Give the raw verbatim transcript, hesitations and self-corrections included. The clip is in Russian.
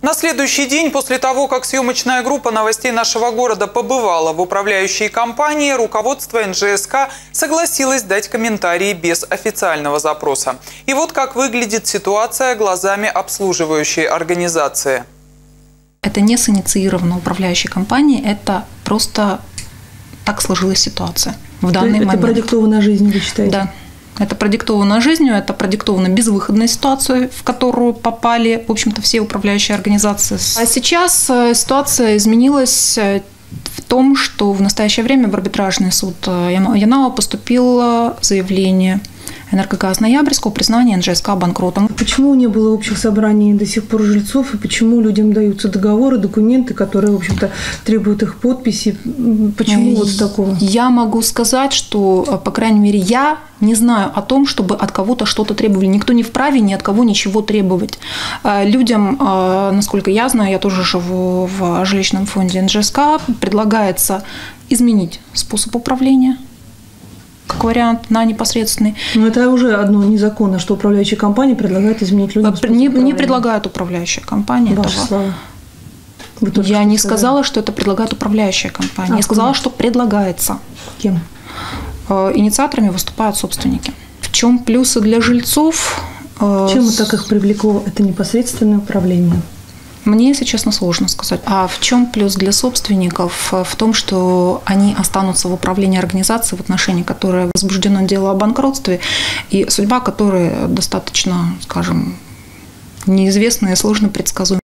На следующий день после того, как съемочная группа новостей нашего города побывала в управляющей компании, руководство эн жэ эс ка согласилось дать комментарии без официального запроса. И вот как выглядит ситуация глазами обслуживающей организации. Это не синициировано управляющей компанией, это просто так сложилась ситуация в данный это момент. Это продиктовано жизнью, вы считаете? Да. Это продиктовано жизнью, это продиктовано безвыходной ситуацией, в которую попали, в общем-то, все управляющие организации. А сейчас ситуация изменилась в том, что в настоящее время в арбитражный суд Янао поступило заявление Энергогаз Ноябрьского признания эн жэ эс ка банкротом. Почему не было общих собраний до сих пор жильцов, и почему людям даются договоры, документы, которые, в общем-то, требуют их подписи? Почему вот такого? Я могу сказать, что, по крайней мере, я не знаю о том, чтобы от кого-то что-то требовали. Никто не вправе ни от кого ничего требовать. Людям, насколько я знаю, я тоже живу в жилищном фонде эн жэ эс ка, предлагается изменить способ управления, как вариант, на непосредственный. Но это уже одно незаконно, что управляющая компания предлагает изменить людям способ не, управления. Не предлагает управляющая компания Ваша этого. слава. Я не сказала, что это предлагает управляющая компания. А, Я сказала, конечно. что предлагается. Кем? Инициаторами выступают собственники. В чем плюсы для жильцов? Чем так их привлекло это непосредственное управление? Мне, если честно, сложно сказать. А в чем плюс для собственников? В том, что они останутся в управлении организацией, в отношении которой возбуждено дело о банкротстве, и судьба которой достаточно, скажем, неизвестна и сложно предсказуема.